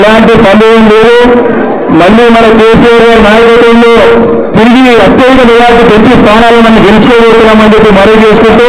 ఎలాంటి సందేహం లేదు. మళ్ళీ మన కేసీఆర్ గారి నాయకత్వంలో తిరిగి అత్యధిక మెజార్టీ పెంచి స్థానాలను మనం గెలుచుకోబోతున్నామని చెప్పి మనవి చేసుకుంటూ,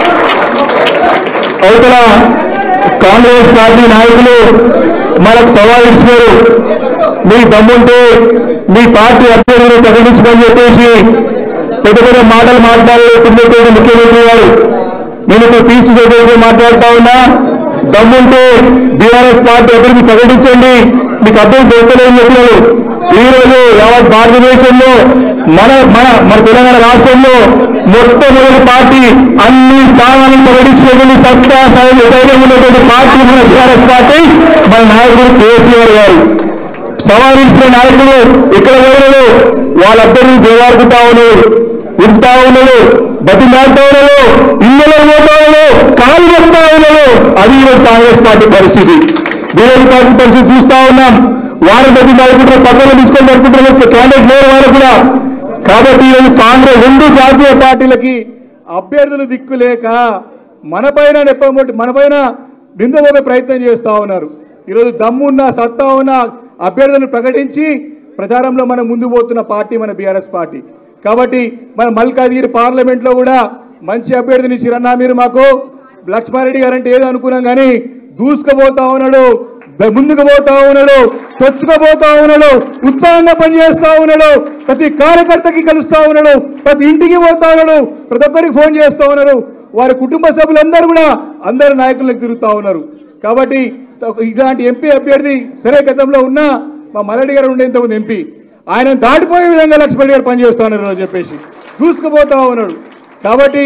అవతల కాంగ్రెస్ పార్టీ నాయకులు మనకు సవాల్ ఇచ్చినారు. మీ దమ్ముంటే మీ పార్టీ అభ్యర్థులు ప్రకటించమని చెప్పేసి పెద్ద పెద్ద మాటలు మాట్లాడలేకుండా ముఖ్యమంత్రి గారు, నేను ఇప్పుడు పీసీసీ అభ్యర్థులు మాట్లాడుతా ఉన్నా, దమ్ముంటే బీఆర్ఎస్ పార్టీ అభ్యర్థి ప్రకటించండి, మీకు అభ్యర్థి దొరకలేని చెప్పినారు. ఈ రోజు యావత్ భారతదేశంలో మన మన మన తెలంగాణ రాష్ట్రంలో మొట్టమొదటి పార్టీ అన్ని స్థానాలను ప్రకటించినటువంటి సత్తా ధైర్యం ఉన్నటువంటి పార్టీ మన బీఆర్ఎస్ పార్టీ, మన నాయకుడు కేసీఆర్ గారు. సవాలించిన నాయకులు ఇక్కడ ఎవరు వాళ్ళందరినీ దేవాడుకుంటా ఉన్నారు, ఉడుతా ఉన్నారు, బతిమాడుతా ఉన్నారు, ఇళ్ళలో పోతా ఉన్నారు, కాలు చెప్తా ఉన్నారు. అది ఈరోజు కాంగ్రెస్ పార్టీ పరిస్థితి. బీఆర్ఎస్ పార్టీ పరిస్థితి చూస్తా ఉన్నాం. వారి బతి నడుకుంటారు, పక్కన తీసుకొని నడుకుంటారు, క్యాండిడేట్ లేరు వారు కూడా. కాబట్టి ఈరోజు కాంగ్రెస్ రెండు జాతీయ పార్టీలకి అభ్యర్థులు దిక్కులేక మనపైన మనపైన నిందమోపే ప్రయత్నం చేస్తా ఉన్నారు. ఈరోజు దమ్మున్న సత్తా ఉన్న అభ్యర్థులను ప్రకటించి ప్రచారంలో మనం ముందు పోతున్న పార్టీ మన బీఆర్ఎస్ పార్టీ. కాబట్టి మన మల్కాజ్గిరి పార్లమెంట్లో కూడా మంచి అభ్యర్థిని చిరన్నా, మీరు మాకు లక్ష్మారెడ్డి గారు అంటే ఏదో అనుకున్నాం కానీ దూసుకుపోతా ఉన్నాడు, ముందుకు పోతా ఉన్నాడు, చొచ్చుకుపోతా ఉన్నాడు, ఉత్సాహంగా పనిచేస్తా ఉన్నాడు, ప్రతి కార్యకర్తకి కలుస్తా ఉన్నాడు, ప్రతి ఇంటికి పోతా ఉన్నాడు, ప్రతి ఒక్కరికి ఫోన్ చేస్తా ఉన్నారు. వారి కుటుంబ సభ్యులందరూ కూడా అందరు నాయకులకు తిరుగుతా ఉన్నారు. కాబట్టి ఇలాంటి ఎంపీ అభ్యర్థి సరే గతంలో ఉన్న మా మల్లెడ్డి గారు ఉండే ఇంతకుముందు ఎంపీ, ఆయన దాటిపోయే విధంగా లక్ష్మణ్ గారు పనిచేస్తా ఉన్నారు అని చెప్పేసి దూసుకుపోతా ఉన్నాడు. కాబట్టి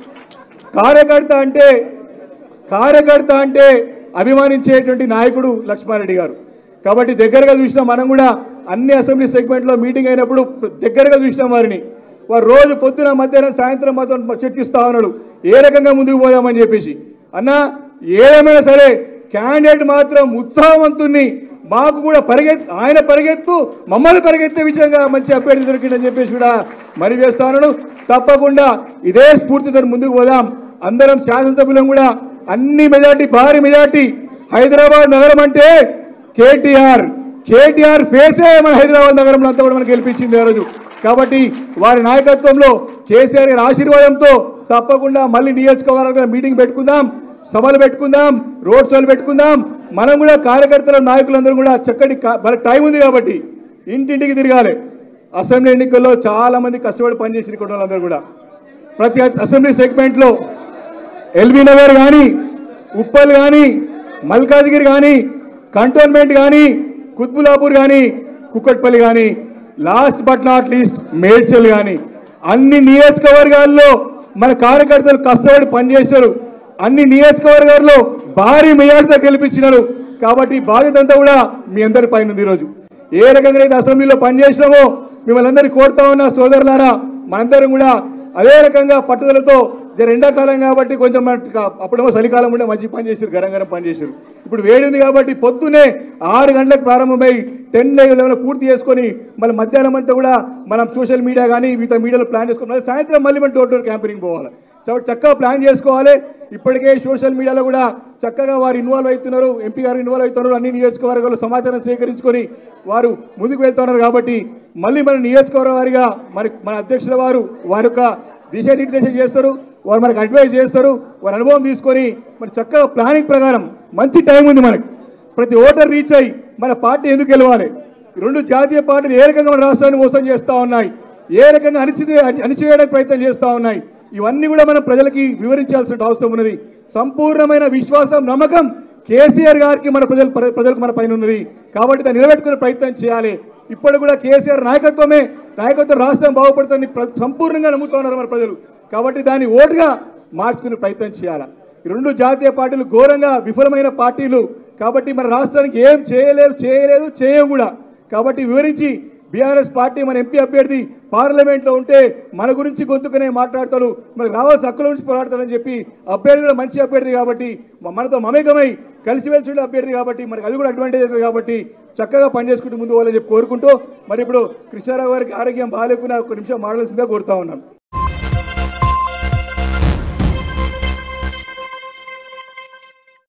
కార్యకర్త అంటే అభిమానించేటువంటి నాయకుడు లక్ష్మారెడ్డి గారు. కాబట్టి దగ్గరగా చూసినా మనం కూడా అన్ని అసెంబ్లీ సెగ్మెంట్లో మీటింగ్ అయినప్పుడు దగ్గరగా చూసినాం వారిని. వారు రోజు పొద్దున మధ్యాహ్నం సాయంత్రం మాత్రం చర్చిస్తూ ఉన్నాడు ఏ రకంగా ముందుకు పోదామని చెప్పేసి. అన్న ఏదేమైనా సరే క్యాండిడేట్ మాత్రం ఉత్సాహవంతుణ్ణి, మాకు కూడా ఆయన పరిగెత్తు మమ్మల్ని పరిగెత్తే విషయంగా మంచి అభ్యర్థి దొరికిందని చెప్పేసి కూడా మనవి చేస్తా ఉన్నాడు. తప్పకుండా ఇదే స్ఫూర్తితో ముందుకు పోదాం. అందరం శాసనసభ్యులం కూడా అన్ని మెజార్టీ, భారీ మెజార్టీ. హైదరాబాద్ నగరం అంటే కేటీఆర్ ఫేసే మన హైదరాబాద్ నగరంలో అంతా కూడా మనకు గెలిపించింది ఆ రోజు. కాబట్టి వారి నాయకత్వంలో కేసీఆర్ గారి ఆశీర్వాదంతో తప్పకుండా మళ్ళీ నియోజకవర్గాల మీటింగ్ పెట్టుకుందాం, సభలు పెట్టుకుందాం, రోడ్ షోలు పెట్టుకుందాం. మనం కూడా కార్యకర్తల నాయకులందరూ కూడా చక్కటి వాళ్ళకి టైం ఉంది కాబట్టి ఇంటింటికి తిరగాలి. అసెంబ్లీ ఎన్నికల్లో చాలా మంది కష్టపడి పనిచేసిన వాళ్ళందరూ కూడా ప్రతి అసెంబ్లీ సెగ్మెంట్లో ఎల్బీ నగర్ కానీ, ఉప్పల్ కానీ, మల్కాజ్గిరి కానీ, కంటోన్మెంట్ కానీ, కుత్బులాపూర్ కానీ, కుక్కట్పల్లి కానీ, last but not least Medchal కానీ అన్ని నియోజకవర్గాల్లో మన కార్యకర్తలు కష్టపడి పనిచేశారు. అన్ని నియోజకవర్గాల్లో భారీ మెజార్టీతో గెలిపించినారు. కాబట్టి బాధ్యత అంతా కూడా మీ అందరి పైన ఉంది. ఈరోజు ఏ రకంగా అయితే అసెంబ్లీలో పనిచేసినామో మిమ్మల్ని అందరికీ కోరుతా ఉన్నా సోదరులారా, మనందరం కూడా అదే రకంగా పట్టుదలతో ఎండాకాలం కాబట్టి కొంచెం అప్పుడేమో చలికాలం ఉండే మంచి పని చేశారు, గరం పని చేశారు. ఇప్పుడు వేడి ఉంది కాబట్టి పొద్దునే 6 గంటలకు ప్రారంభమై 10 పూర్తి చేసుకొని మళ్ళీ మధ్యాహ్నం అంతా కూడా మనం సోషల్ మీడియా కానీ మిగతా మీడియాలో ప్లాన్ చేసుకోవాలి. సాయంత్రం మళ్ళీ మనం డోర్ క్యాంపెయినింగ్ పోవాలి. చక్కగా ప్లాన్ చేసుకోవాలి. ఇప్పటికే సోషల్ మీడియాలో కూడా చక్కగా వారు ఇన్వాల్వ్ అవుతున్నారు, ఎంపీ గారు ఇన్వాల్వ్ అవుతున్నారు. అన్ని నియోజకవర్గాల్లో సమాచారం సేకరించుకొని వారు ముందుకు వెళ్తున్నారు. కాబట్టి మళ్ళీ మన నియోజకవర్గ వారిగా మన అధ్యక్షుల వారి యొక్క దిశానిర్దేశం చేస్తారు, వారు మనకు అడ్వైజ్ చేస్తారు. వారి అనుభవం తీసుకొని మన చక్కగా ప్లానింగ్ ప్రకారం మంచి టైం ఉంది మనకు. ప్రతి ఓటర్ రీచ్ అయ్యి మన పార్టీ ఎందుకు గెలవాలి, రెండు జాతీయ పార్టీలు ఏ రకంగా మన రాష్ట్రాన్ని మోసం చేస్తూ ఉన్నాయి, ఏ రకంగా అణిచివేయడానికి ప్రయత్నం చేస్తూ ఉన్నాయి, ఇవన్నీ కూడా మనం ప్రజలకి వివరించాల్సిన అవసరం ఉన్నది. సంపూర్ణమైన విశ్వాసం, నమ్మకం కేసీఆర్ గారికి మన ప్రజలకు మన పైన ఉన్నది. కాబట్టి దాన్ని నిలబెట్టుకునే ప్రయత్నం చేయాలి. ఇప్పుడు కూడా కేసీఆర్ నాయకత్వం రాష్ట్రం బాగుపడుతుంది సంపూర్ణంగా నమ్ముతున్నారు మన ప్రజలు. కాబట్టి దాన్ని ఓటుగా మార్చుకునే ప్రయత్నం చేయాలి. రెండు జాతీయ పార్టీలు ఘోరంగా విఫలమైన పార్టీలు. కాబట్టి మన రాష్ట్రానికి ఏం చేయవు కూడా. కాబట్టి వివరించి బీఆర్ఎస్ పార్టీ మన ఎంపీ అభ్యర్థి పార్లమెంట్లో ఉంటే మన గురించి గొంతుకునే మాట్లాడతాడు, మనకు రావాల్సిన హక్కుల గురించి పోరాడతాడని చెప్పి అభ్యర్థి కూడా మంచి అభ్యర్థి కాబట్టి మనతో మమేకమై కలిసిమెలిసి అభ్యర్థి కాబట్టి మనకు అది కూడా అడ్వాంటేజ్ అవుతుంది. కాబట్టి చక్కగా పనిచేసుకుంటూ ముందు పోవాలని చెప్పి కోరుకుంటూ మరి ఇప్పుడు కృష్ణారావు గారికి ఆరోగ్యం బాగాలేకుండా 1 నిమిషం మాట్లాడాల్సిందిగా కోరుతా ఉన్నాను.